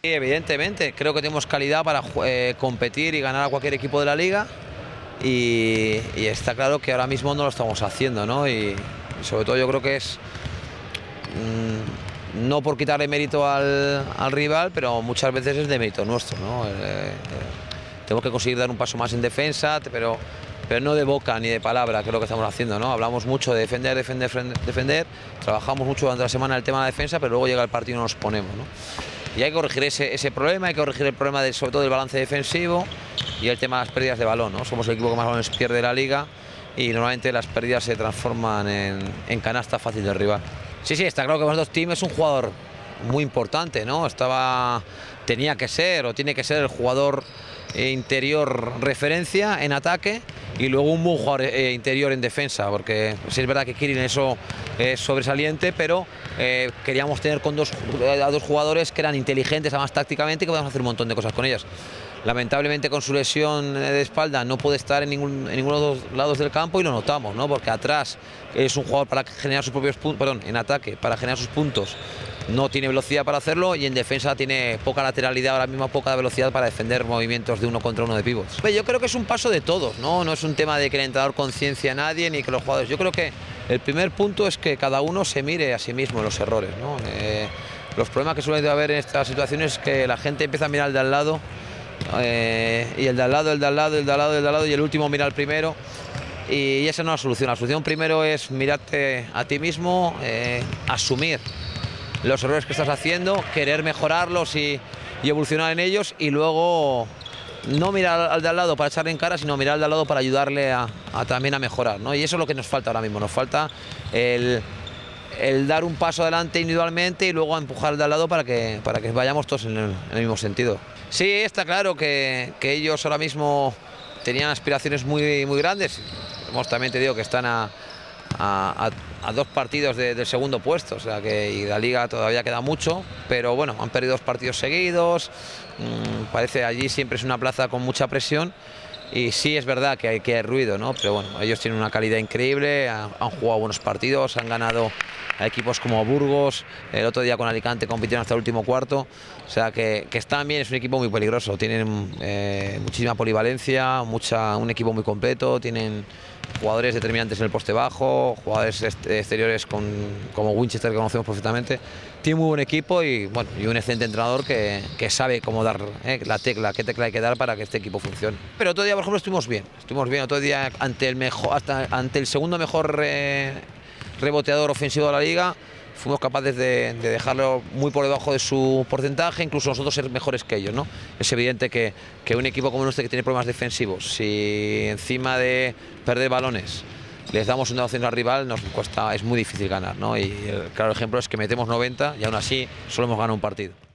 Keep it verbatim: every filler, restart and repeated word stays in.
Sí, evidentemente, creo que tenemos calidad para eh, competir y ganar a cualquier equipo de la liga y, y está claro que ahora mismo no lo estamos haciendo, ¿no? Y, y sobre todo yo creo que es mmm, no por quitarle mérito al, al rival, pero muchas veces es de mérito nuestro, ¿no? Eh, eh, tenemos que conseguir dar un paso más en defensa, pero, pero no de boca ni de palabra, que es lo que estamos haciendo, ¿no? Hablamos mucho de defender, defender, defender, trabajamos mucho durante la semana el tema de la defensa, pero luego llega el partido y no nos ponemos, ¿no? Y hay que corregir ese, ese problema, hay que corregir el problema de, sobre todo del balance defensivo y el tema de las pérdidas de balón, ¿no? Somos el equipo que más balones pierde de la liga y normalmente las pérdidas se transforman en, en canasta fácil del rival. Sí, sí, está claro que Dos Team es un jugador muy importante, ¿no? Estaba, tenía que ser o tiene que ser el jugador interior referencia en ataque y luego un buen jugador eh, interior en defensa, porque sí es verdad que Kirin eso es sobresaliente, pero eh, queríamos tener con dos, a dos jugadores que eran inteligentes, además tácticamente, y que podíamos hacer un montón de cosas con ellas. Lamentablemente con su lesión de espalda no puede estar en, ningún, en ninguno de los lados del campo y lo notamos, ¿no? Porque atrás es un jugador para generar sus propios puntos, perdón, en ataque, para generar sus puntos. No tiene velocidad para hacerlo y en defensa tiene poca lateralidad, ahora mismo poca velocidad para defender movimientos de uno contra uno de pivots. Yo creo que es un paso de todos, ¿no? No es un tema de que el entrenador conciencia a nadie ni que los jugadores. Yo creo que el primer punto es que cada uno se mire a sí mismo en los errores, ¿no? Eh, los problemas que suele haber en estas situaciones es que la gente empieza a mirar al de al lado eh, y el de al lado, el de al lado, el de al lado, el de al lado y el último mira al primero. Y esa no es la solución. La solución primero es mirarte a ti mismo, eh, asumir los errores que estás haciendo, querer mejorarlos y, y evolucionar en ellos y luego no mirar al de al lado para echarle en cara, sino mirar al de al lado para ayudarle a, a también a mejorar, ¿no? Y eso es lo que nos falta ahora mismo, nos falta el, el dar un paso adelante individualmente y luego empujar al de al lado para que, para que vayamos todos en el, en el mismo sentido. Sí, está claro que, que ellos ahora mismo tenían aspiraciones muy, muy grandes, hemos también te digo que están a A, a, a dos partidos de, del segundo puesto, o sea que y la liga todavía queda mucho, pero bueno, han perdido dos partidos seguidos, mmm, parece allí siempre es una plaza con mucha presión y sí es verdad que hay, que hay ruido, ¿no? Pero bueno, ellos tienen una calidad increíble, han, han jugado buenos partidos, han ganado a equipos como Burgos, el otro día con Alicante compitieron hasta el último cuarto, o sea que, que están bien, es un equipo muy peligroso, tienen eh, muchísima polivalencia, mucha, un equipo muy completo, tienen jugadores determinantes en el poste bajo, jugadores exteriores con, como Winchester que conocemos perfectamente. Tiene muy buen equipo y, bueno, y un excelente entrenador que, que sabe cómo dar eh, la tecla, qué tecla hay que dar para que este equipo funcione. Pero otro día, por ejemplo, estuvimos bien, estuvimos bien otro día ante el, mejor, hasta, ante el segundo mejor eh, reboteador ofensivo de la liga. Fuimos capaces de, de dejarlo muy por debajo de su porcentaje, incluso nosotros ser mejores que ellos, ¿no? Es evidente que, que un equipo como nuestro que tiene problemas defensivos, si encima de perder balones les damos una opción al rival, nos cuesta, es muy difícil ganar, ¿no? Y el claro ejemplo es que metemos noventa y aún así solo hemos ganado un partido.